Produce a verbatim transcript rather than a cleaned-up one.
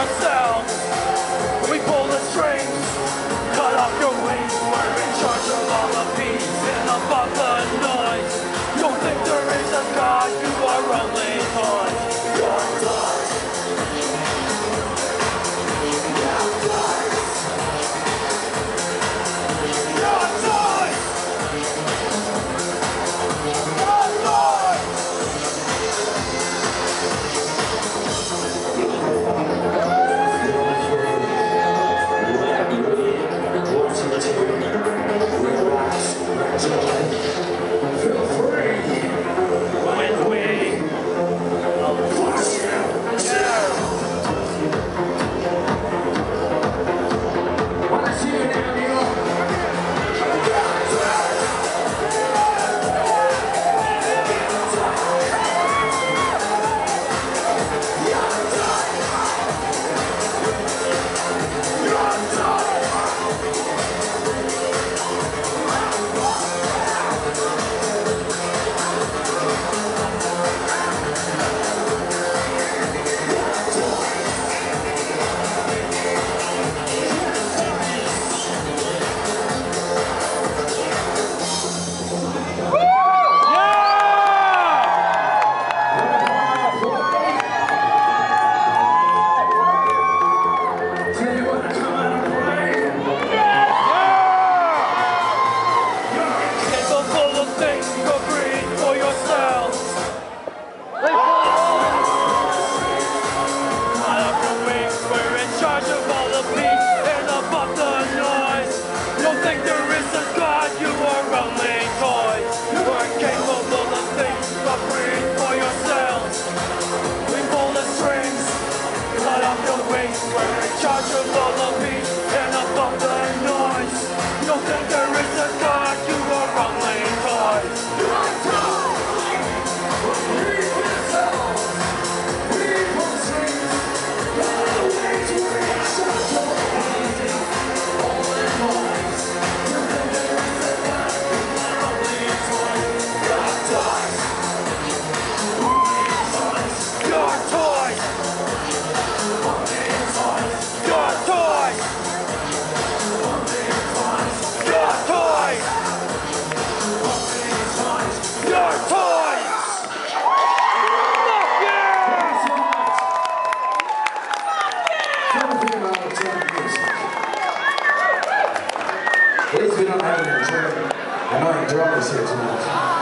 yourselves. We pull the strings, cut off your wings. We're in charge of all the peace and above the noise. Don't think there is a God, you are only toys. You're toys. You're toys. You're toys. You're toys. Feel free when we push you. Wanna see you now, New York? At least we don't have an enjoyment. I know I drunk this here tonight.